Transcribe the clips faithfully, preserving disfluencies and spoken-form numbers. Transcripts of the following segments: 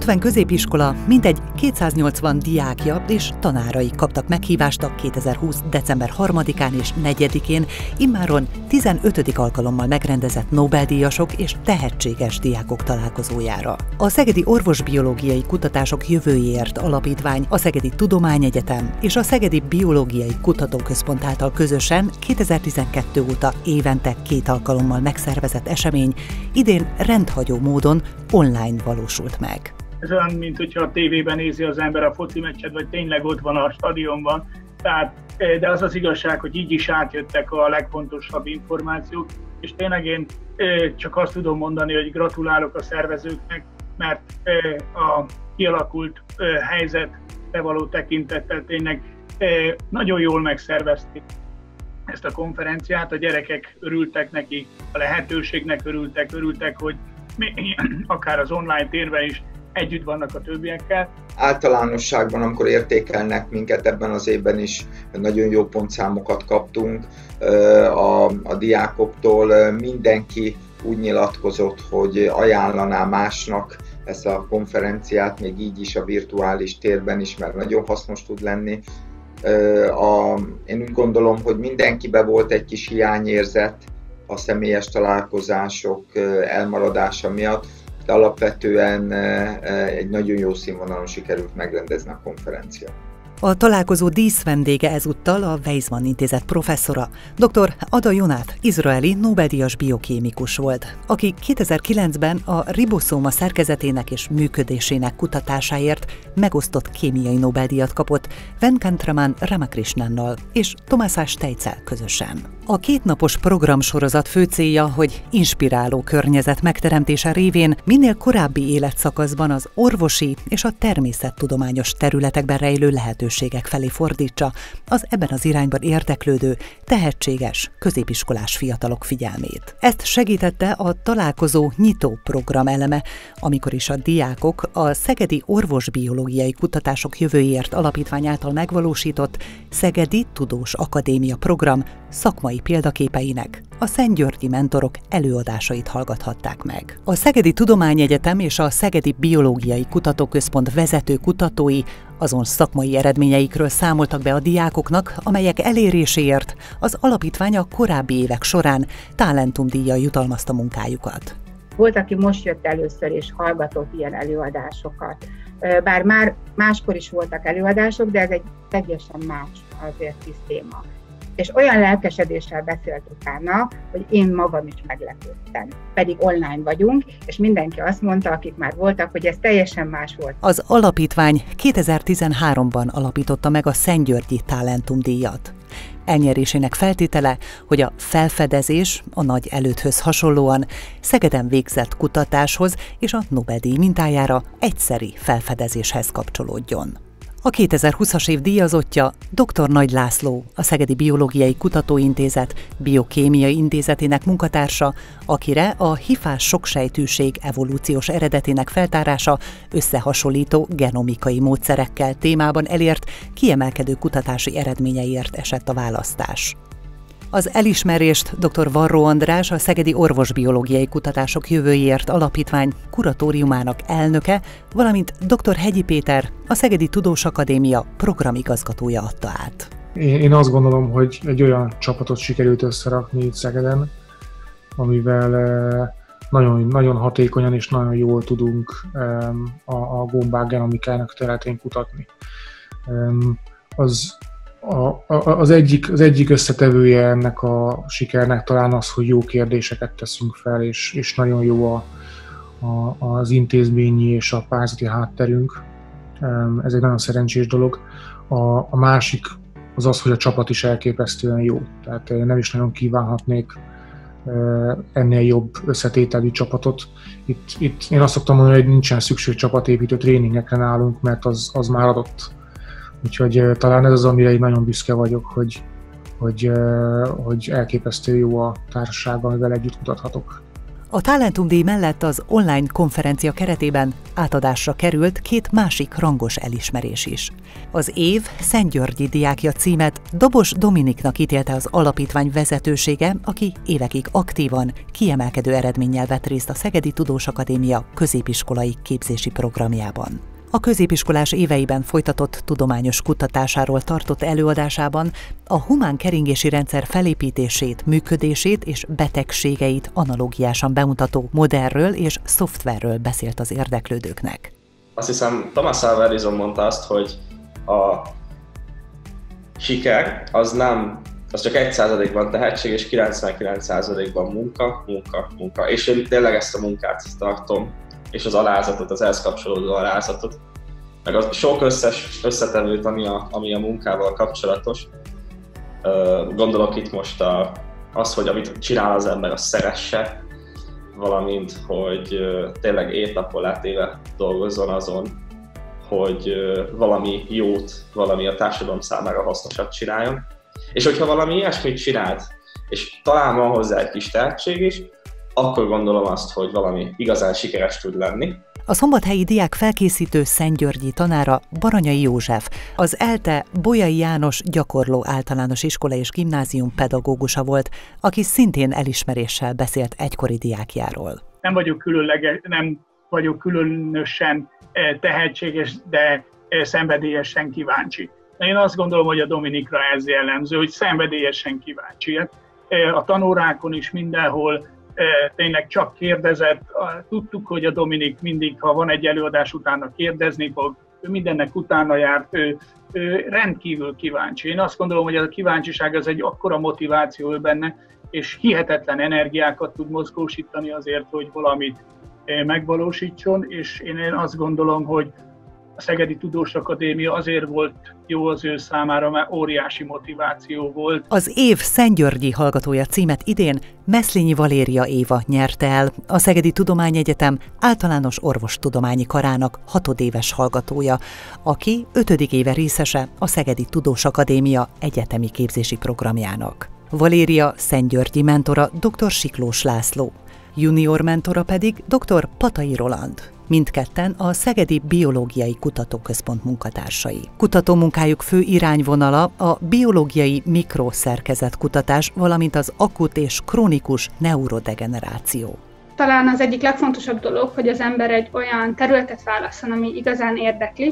ötven középiskola, mintegy kétszáznyolcvan diákja és tanárai kaptak meghívást a kétezer-húsz. december harmadikán és negyedikén immáron tizenötödik alkalommal megrendezett Nobel-díjasok és tehetséges diákok találkozójára. A Szegedi Orvosbiológiai Kutatások Jövőjéért Alapítvány, a Szegedi Tudományegyetem és a Szegedi Biológiai Kutatóközpont által közösen kétezer-tizenkettő óta évente két alkalommal megszervezett esemény idén rendhagyó módon online valósult meg. Ez olyan, mint hogyha a tévében nézi az ember a foci meccset, vagy tényleg ott van a stadionban. Tehát, de az az igazság, hogy így is átjöttek a legfontosabb információk, és tényleg én csak azt tudom mondani, hogy gratulálok a szervezőknek, mert a kialakult helyzetre való tekintettel tényleg nagyon jól megszervezték ezt a konferenciát, a gyerekek örültek neki, a lehetőségnek örültek, örültek, hogy akár az online térben is együtt vannak a többiekkel. Általánosságban, amikor értékelnek minket ebben az évben is, nagyon jó pontszámokat kaptunk a, a diákoktól. Mindenki úgy nyilatkozott, hogy ajánlaná másnak ezt a konferenciát, még így is a virtuális térben is, mert nagyon hasznos tud lenni. A, én úgy gondolom, hogy mindenkiben volt egy kis hiányérzet a személyes találkozások elmaradása miatt, de alapvetően egy nagyon jó színvonalon sikerült megrendezni a konferenciát. A találkozó díszvendége ezúttal a Weizmann Intézet professzora, dr. Ada Yonath, izraeli Nobel-díjas biokémikus volt, aki kétezer-kilencben a riboszóma szerkezetének és működésének kutatásáért megosztott kémiai Nobel-díjat kapott Venkatraman Ramakrishnannal és Tomás Stejccel közösen. A kétnapos programsorozat fő célja, hogy inspiráló környezet megteremtése révén minél korábbi életszakaszban az orvosi és a természettudományos területekben rejlő lehetőségek felé fordítsa az ebben az irányban érdeklődő, tehetséges, középiskolás fiatalok figyelmét. Ezt segítette a találkozó nyitó program eleme, amikor is a diákok a Szegedi Orvosbiológiai Kutatások Jövőjéért Alapítvány által megvalósított Szegedi Tudós Akadémia program szakmai példaképeinek, a Szentgyörgyi mentorok előadásait hallgathatták meg. A Szegedi Tudományegyetem és a Szegedi Biológiai Kutatóközpont vezető kutatói azon szakmai eredményeikről számoltak be a diákoknak, amelyek eléréséért az alapítvány a korábbi évek során Talentum-díjjal jutalmazta munkájukat. Volt, aki most jött először és hallgatott ilyen előadásokat. Bár már máskor is voltak előadások, de ez egy teljesen más azért is téma. És olyan lelkesedéssel beszélt utána, hogy én magam is meglepődtem. Pedig online vagyunk, és mindenki azt mondta, akik már voltak, hogy ez teljesen más volt. Az alapítvány kétezer-tizenháromban alapította meg a Szentgyörgyi Talentum-díjat. Elnyerésének feltétele, hogy a felfedezés a nagy elődhöz hasonlóan Szegeden végzett kutatáshoz és a Nobel-díj mintájára egyszeri felfedezéshez kapcsolódjon. A kétezer-húszas év díjazottja dr. Nagy László, a Szegedi Biológiai Kutatóintézet Biokémiai Intézetének munkatársa, akire a hifás soksejtűség evolúciós eredetének feltárása összehasonlító genomikai módszerekkel témában elért kiemelkedő kutatási eredményeiért esett a választás. Az elismerést dr. Varró András, a Szegedi Orvosbiológiai Kutatások Jövőjéért Alapítvány kuratóriumának elnöke, valamint dr. Hegyi Péter, a Szegedi Tudós Akadémia programigazgatója adta át. Én azt gondolom, hogy egy olyan csapatot sikerült összerakni itt Szegeden, amivel nagyon, nagyon hatékonyan és nagyon jól tudunk a, a gombák genomikának területén kutatni. Az A, az, egyik, az egyik összetevője ennek a sikernek talán az, hogy jó kérdéseket teszünk fel, és, és nagyon jó a, a, az intézményi és a pályázati hátterünk. Ez egy nagyon szerencsés dolog. A, a másik az az, hogy a csapat is elképesztően jó. Tehát nem is nagyon kívánhatnék ennél jobb összetételű csapatot. Itt, itt én azt szoktam mondani, hogy nincsen szükség csapatépítő tréningekre nálunk, mert az, az már adott. Úgyhogy talán ez az, amire én nagyon büszke vagyok, hogy, hogy, hogy elképesztő jó a társaság, amivel együtt kutathatok. A Talentum-díj mellett az online konferencia keretében átadásra került két másik rangos elismerés is. Az év szentgyörgyi diákja címet Dobos Dominiknak ítélte az alapítvány vezetősége, aki évekig aktívan, kiemelkedő eredménnyel vett részt a Szegedi Tudósakadémia középiskolai képzési programjában. A középiskolás éveiben folytatott tudományos kutatásáról tartott előadásában a humán keringési rendszer felépítését, működését és betegségeit analógiásan bemutató modellről és szoftverről beszélt az érdeklődőknek. Azt hiszem, Thomas Alva Edison mondta azt, hogy a siker az nem, az csak egy százalékban tehetség, és kilencvenkilenc százalékban munka, munka, munka. És én tényleg ezt a munkát tartom, és az alázatot, az ehhez kapcsolódó alázatot, meg a sok összes összetevőt, ami a, ami a munkával kapcsolatos. Gondolok itt most a, az, hogy amit csinál az ember, azt szeresse, valamint, hogy tényleg éjt-nappal átéve dolgozzon azon, hogy valami jót, valami a társadalom számára hasznosat csináljon. És hogyha valami ilyesmit csinált, és talán van hozzá egy kis tehetség is, akkor gondolom azt, hogy valami igazán sikeres tud lenni. A szombathelyi diák felkészítő szentgyörgyi tanára Baranyai József, az ELTE Bolyai János gyakorló általános iskola és gimnázium pedagógusa volt, aki szintén elismeréssel beszélt egykori diákjáról. Nem vagyok különleges, nem vagyok különösen tehetséges, de szenvedélyesen kíváncsi. Én azt gondolom, hogy a Dominikra ez jellemző, hogy szenvedélyesen kíváncsi. A tanórákon is mindenhol tényleg csak kérdezett. Tudtuk, hogy a Dominik mindig, ha van egy előadás, utána kérdezni fog, ő mindennek utána járt, ő, ő rendkívül kíváncsi. Én azt gondolom, hogy a kíváncsiság az egy akkora motiváció benne, és hihetetlen energiákat tud mozgósítani azért, hogy valamit megvalósítson, és én azt gondolom, hogy a Szegedi Tudósakadémia azért volt jó az ő számára, mert óriási motiváció volt. Az év szentgyörgyi hallgatója címet idén Meszlényi Valéria Éva nyerte el, a Szegedi Tudományegyetem általános orvostudományi karának hatodéves hallgatója, aki ötödik éve részese a Szegedi Tudósakadémia egyetemi képzési programjának. Valéria szentgyörgyi mentora dr. Siklós László, junior mentora pedig dr. Patai Roland. Mindketten a Szegedi Biológiai Kutatóközpont munkatársai. Kutatómunkájuk fő irányvonala a biológiai mikroszerkezetkutatás, valamint az akut és krónikus neurodegeneráció. Talán az egyik legfontosabb dolog, hogy az ember egy olyan területet válasszon, ami igazán érdekli,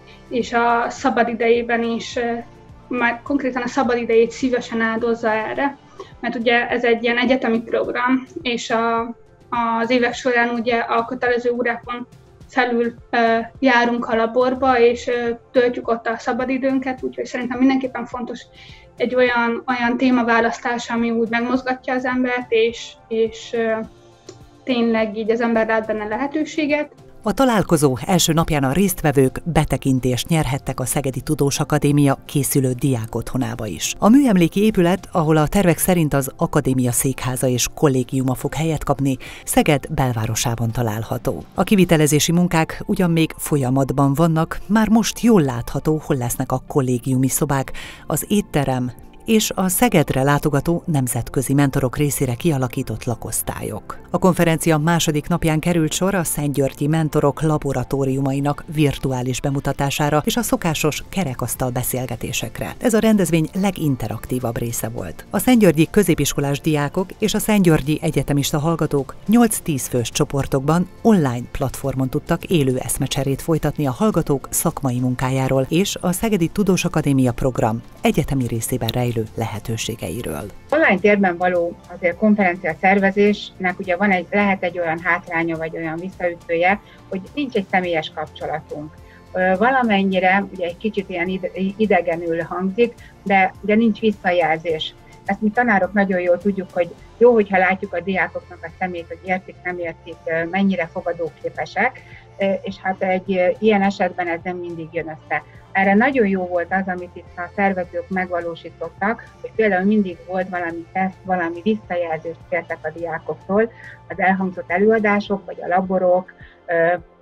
és a szabadidejében is, már konkrétan a szabadidejét szívesen áldozza erre, mert ugye ez egy ilyen egyetemi program, és a Az évek során ugye a kötelező órákon felül e, járunk a laborba, és e, töltjük ott a szabadidőnket, úgyhogy szerintem mindenképpen fontos egy olyan, olyan témaválasztás, ami úgy megmozgatja az embert, és, és e, tényleg így az ember lát benne lehetőséget. A találkozó első napján a résztvevők betekintést nyerhettek a Szegedi Tudósakadémia készülő diákotthonába is. A műemléki épület, ahol a tervek szerint az akadémia székháza és kollégiuma fog helyet kapni, Szeged belvárosában található. A kivitelezési munkák ugyan még folyamatban vannak, már most jól látható, hol lesznek a kollégiumi szobák, az étterem és a Szegedre látogató nemzetközi mentorok részére kialakított lakosztályok. A konferencia második napján került sor a szentgyörgyi mentorok laboratóriumainak virtuális bemutatására és a szokásos kerekasztal beszélgetésekre. Ez a rendezvény leginteraktívabb része volt. A szentgyörgyi középiskolás diákok és a szentgyörgyi egyetemista hallgatók nyolc-tíz fős csoportokban online platformon tudtak élő eszmecserét folytatni a hallgatók szakmai munkájáról és a Szegedi Tudósakadémia program egyetemi részében rejlő lehetőségeiről. Online térben való azért konferencia szervezésnek ugye van egy, lehet egy olyan hátránya vagy olyan visszaütője, hogy nincs egy személyes kapcsolatunk. Valamennyire ugye egy kicsit ilyen idegenül hangzik, de ugye nincs visszajelzés. Ezt mi tanárok nagyon jól tudjuk, hogy jó, hogyha látjuk a diákoknak a szemét, hogy értik, nem értik, mennyire fogadóképesek, és hát egy ilyen esetben ez nem mindig jön össze. Erre nagyon jó volt az, amit itt a szervezők megvalósítottak, hogy például mindig volt valami teszt, valami visszajelzést kértek a diákoktól, az elhangzott előadások, vagy a laborok,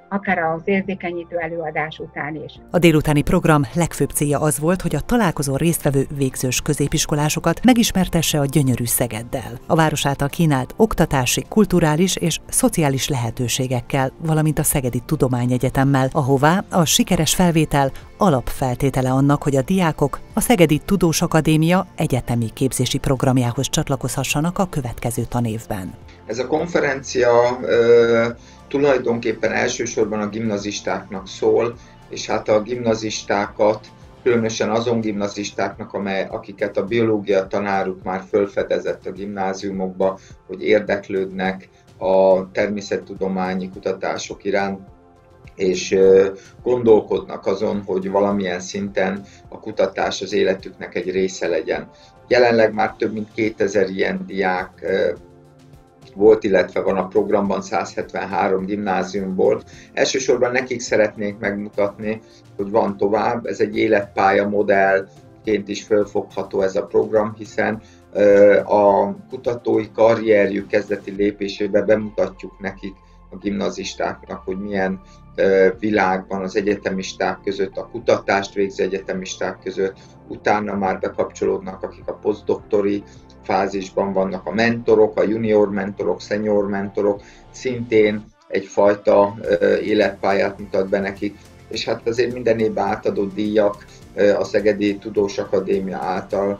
akár az érzékenyítő előadás után is. A délutáni program legfőbb célja az volt, hogy a találkozón résztvevő végzős középiskolásokat megismertesse a gyönyörű Szegeddel, a város által kínált oktatási, kulturális és szociális lehetőségekkel, valamint a Szegedi Tudományegyetemmel, ahová a sikeres felvétel alapfeltétele annak, hogy a diákok a Szegedi Tudós Akadémia egyetemi képzési programjához csatlakozhassanak a következő tanévben. Ez a konferencia ö, tulajdonképpen elsősorban a gimnazistáknak szól, és hát a gimnazistákat, különösen azon gimnazistáknak, amely, akiket a biológia tanáruk már felfedezett a gimnáziumokba, hogy érdeklődnek a természettudományi kutatások iránt, és gondolkodnak azon, hogy valamilyen szinten a kutatás az életüknek egy része legyen. Jelenleg már több mint kétezer ilyen diák volt, illetve van a programban száz hetvenhárom gimnáziumból. Elsősorban nekik szeretnék megmutatni, hogy van tovább. Ez egy életpálya modellként is felfogható ez a program, hiszen a kutatói karrierjük kezdeti lépésében bemutatjuk nekik, a gimnazistáknak, hogy milyen világ van az egyetemisták között, a kutatást végző egyetemisták között, utána már bekapcsolódnak, akik a posztdoktori fázisban vannak, a mentorok, a junior mentorok, senior mentorok, szintén egyfajta életpályát mutat be nekik, és hát azért minden évben átadott díjak a Szegedi Tudós Akadémia által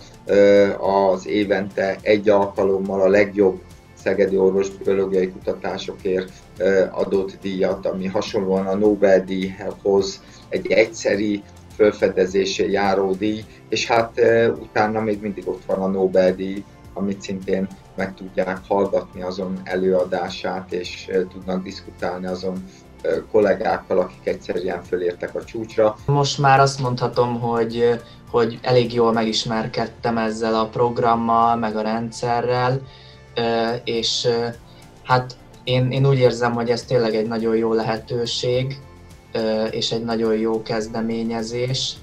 az évente egy alkalommal a legjobb szegedi orvosbiológiai kutatásokért adott díjat, ami hasonlóan a Nobel-díjhoz egy egyszeri felfedezésé járó díj, és hát utána még mindig ott van a Nobel-díj, amit szintén meg tudják hallgatni azon előadását, és tudnak diszkutálni azon kollégákkal, akik egyszerűen fölértek a csúcsra. Most már azt mondhatom, hogy, hogy elég jól megismerkedtem ezzel a programmal, meg a rendszerrel, és hát én, én úgy érzem, hogy ez tényleg egy nagyon jó lehetőség, és egy nagyon jó kezdeményezés,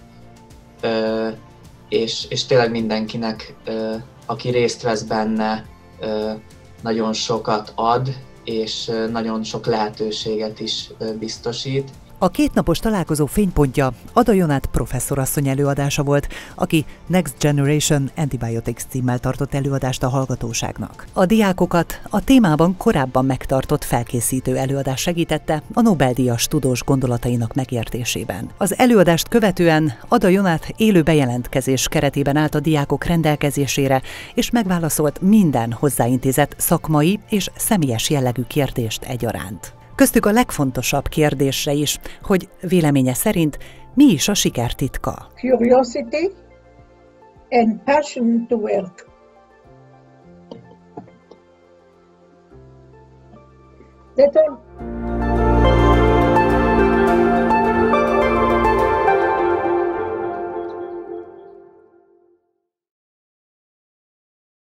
és, és tényleg mindenkinek, aki részt vesz benne, nagyon sokat ad, és nagyon sok lehetőséget is biztosít. A kétnapos találkozó fénypontja Ada Jonát professzorasszony előadása volt, aki Next Generation Antibiotics címmel tartott előadást a hallgatóságnak. A diákokat a témában korábban megtartott felkészítő előadás segítette a Nobel-díjas tudós gondolatainak megértésében. Az előadást követően Ada Jonát élő bejelentkezés keretében állt a diákok rendelkezésére, és megválaszolt minden hozzáintézett szakmai és személyes jellegű kérdést egyaránt. Köztük a legfontosabb kérdésre is, hogy véleménye szerint mi is a siker titka. Curiosity and passion to work. That's all.